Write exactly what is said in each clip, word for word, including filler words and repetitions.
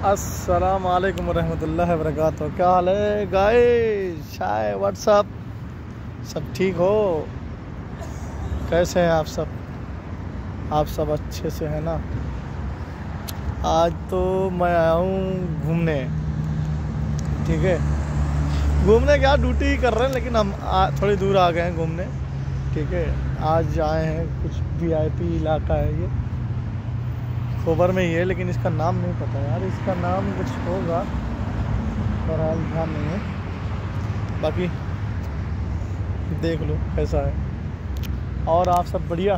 अस्सलाम वालेकुम रहमतुल्लाहि व बरकातहू। क्या हाल है गाइस? चाय व्हाट्सअप सब ठीक हो? कैसे हैं आप सब? आप सब अच्छे से हैं ना? आज तो मैं आया हूँ घूमने। ठीक है, घूमने क्या, ड्यूटी ही कर रहे हैं, लेकिन हम आ, थोड़ी दूर आ गए हैं घूमने। ठीक है, आज आए हैं, कुछ वीआईपी इलाका है ये, खोबर में ही है, लेकिन इसका नाम नहीं पता यार। इसका नाम कुछ होगा, बहरहाल ध्यान नहीं है। बाकी देख लो कैसा है। और आप सब बढ़िया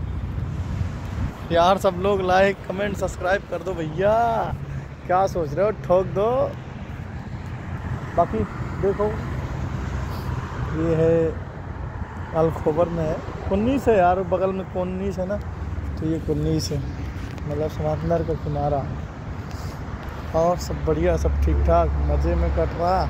यार? सब लोग लाइक कमेंट सब्सक्राइब कर दो भैया। क्या सोच रहे हो, ठोक दो। बाकी देखो, ये है अल खोबर में है, कुन्नीस है यार, बगल में कुन्नीस है ना, तो ये कुन्नीस है, मतलब समंदर का किनारा। और सब बढ़िया, सब ठीक ठाक, मज़े में कट रहा।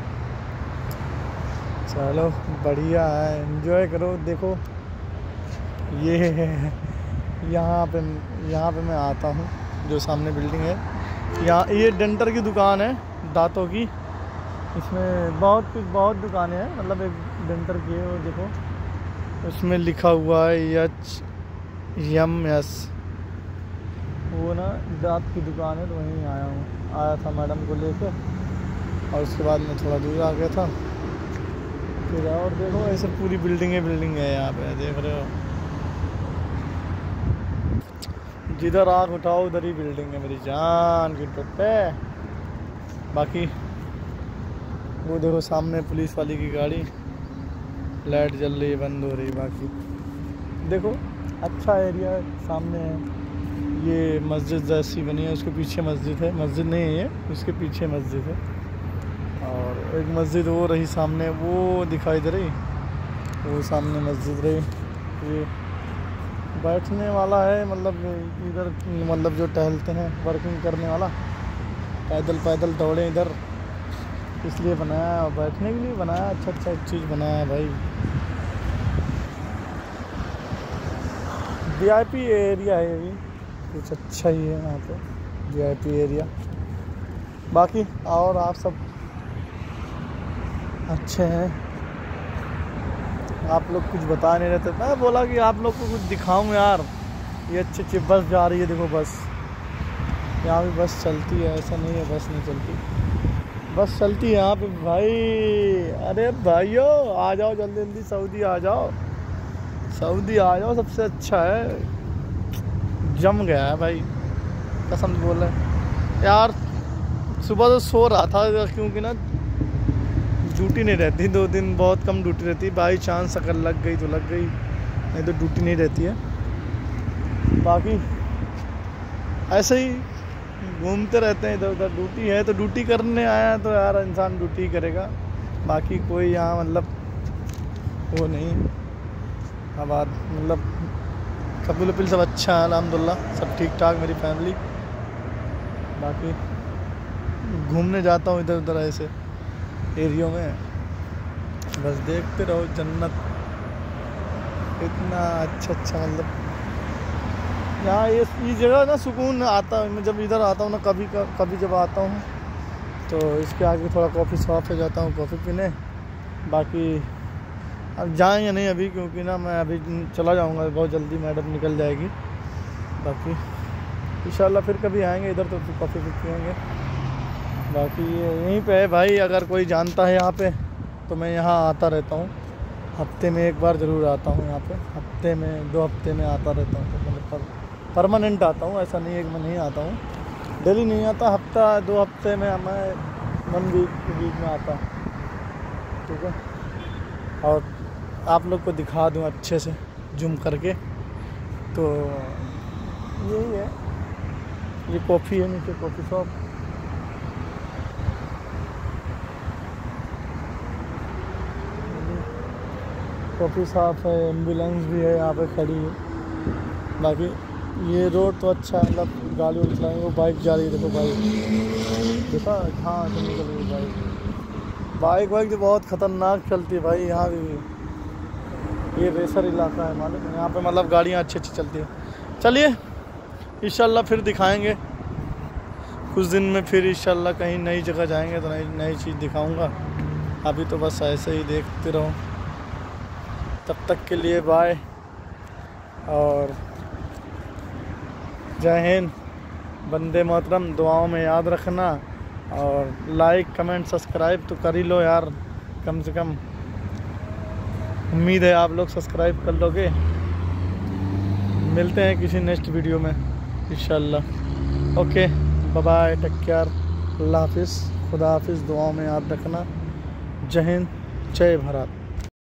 चलो बढ़िया है, एंजॉय करो। देखो ये यहाँ पे यहाँ पे मैं आता हूँ, जो सामने बिल्डिंग है, यहाँ ये डेंटर की दुकान है, दांतों की। इसमें बहुत कुछ बहुत दुकानें हैं, मतलब एक डेंटर की है, वो देखो उसमें लिखा हुआ है एच एम एस, वो ना दांत की दुकान है, तो वहीं आया हूँ। आया था मैडम को लेकर, और उसके बाद मैं थोड़ा दूर आ गया था फिर। और देखो ऐसे पूरी बिल्डिंग है, बिल्डिंग है यहाँ पे, देख रहे हो, जिधर आँख उठाओ उधर ही बिल्डिंग है मेरी जान की टुप्पे। बाकी वो देखो सामने पुलिस वाली की गाड़ी, लाइट जल रही है, बंद हो रही। बाकी देखो अच्छा एरिया सामने है, ये मस्जिद जैसी बनी है, उसके पीछे मस्जिद है, मस्जिद नहीं है ये, उसके पीछे मस्जिद है। और एक मस्जिद वो रही सामने, वो दिखाई दे रही, वो सामने मस्जिद रही। ये बैठने वाला है, मतलब इधर, मतलब जो टहलते हैं, वर्किंग करने वाला, पैदल पैदल दौड़े इधर, इसलिए बनाया, और बैठने के लिए बनाया। अच्छा अच्छा चीज़ बनाया है भाई। वीआईपी एरिया है ये, कुछ अच्छा ही है यहाँ पे, वीआईपी एरिया। बाकी और आप सब अच्छे हैं? आप लोग कुछ बता नहीं रहते, मैं बोला कि आप लोग को कुछ दिखाऊं यार। ये अच्छी अच्छी बस जा रही है, देखो बस, यहाँ भी बस चलती है, ऐसा नहीं है बस नहीं चलती, बस चलती है यहाँ पे भाई। अरे भाइयों आ जाओ, जल्दी जल्दी सऊदी आ जाओ, सऊदी आ जाओ, सबसे अच्छा है। जम गया है भाई, कसम बोल रहे हैं यार। सुबह तो सो रहा था, क्योंकि ना ड्यूटी नहीं रहती, दो दिन बहुत कम ड्यूटी रहती है। बाई चांस अगर लग गई तो लग गई, नहीं तो ड्यूटी नहीं रहती है। बाकी ऐसे ही घूमते रहते हैं इधर उधर। ड्यूटी है तो ड्यूटी करने आया, तो यार इंसान ड्यूटी करेगा। बाकी कोई यहाँ मतलब वो नहीं। अब मतलब कपिल वपिल सब अच्छा है, अल्हम्दुलिल्लाह, सब ठीक ठाक, मेरी फैमिली। बाकी घूमने जाता हूँ इधर उधर ऐसे एरियो में, बस देखते रहो, जन्नत इतना अच्छा अच्छा, मतलब यहाँ ये ये जगह ना सुकून आता है। मैं जब इधर आता हूँ ना, कभी कभी जब आता हूँ, तो इसके आगे थोड़ा कॉफ़ी शॉप पे जाता हूँ कॉफ़ी पीने। बाकी अब जाएंगे नहीं अभी, क्योंकि ना मैं अभी चला जाऊंगा बहुत जल्दी, मैडम निकल जाएगी। बाकी इंशाल्लाह फिर कभी आएंगे इधर, तो फिर कॉफ़ी भी पिएंगे। बाकी ये यहीं पे है भाई, अगर कोई जानता है यहाँ पे, तो मैं यहाँ आता रहता हूँ, हफ्ते में एक बार ज़रूर आता हूँ यहाँ पे, हफ्ते में दो हफ्ते में आता रहता हूँ, तो मतलब परमानेंट आता हूँ, ऐसा नहीं है कि मैं नहीं आता हूँ, डेली नहीं आता, हफ्ता दो हफ्ते में मैं वन वीक वीक में आता हूँ। ठीक है, और आप लोग को दिखा दूँ अच्छे से जूम करके, तो यही है। ये कॉफ़ी है, नीचे कॉफ़ी शॉप, कॉफ़ी शॉप है, एम्बुलेंस भी है यहाँ पे खड़ी है। बाकी ये रोड तो अच्छा है, मतलब गाड़ी वाड़ी चलाएंगे। वो बाइक जा रही है, देखो बाइक, देखा हाँ तो निकल रही बाइक। बाइक वाइक तो बहुत ख़तरनाक चलती है भाई यहाँ भी। ये रेसर इलाका है मालूम है, यहाँ पे मतलब गाड़ियाँ अच्छी अच्छी चलती है। चलिए इंशाल्लाह फिर दिखाएंगे, कुछ दिन में फिर इंशाल्लाह कहीं नई जगह जाएंगे तो नई नई चीज़ दिखाऊंगा। अभी तो बस ऐसे ही देखते रहो। तब तक के लिए बाय और जय हिंद। बंदे मोहतरम दुआओं में याद रखना और लाइक कमेंट सब्सक्राइब तो कर ही लो यार, कम से कम। उम्मीद है आप लोग सब्सक्राइब कर लोगे। मिलते हैं किसी नेक्स्ट वीडियो में इंशाल्लाह। Okay bye bye, take care, अल्लाह हाफिज़, खुदा हाफिज़। दुआओं में याद रखना। जय हिंद, जय भारत।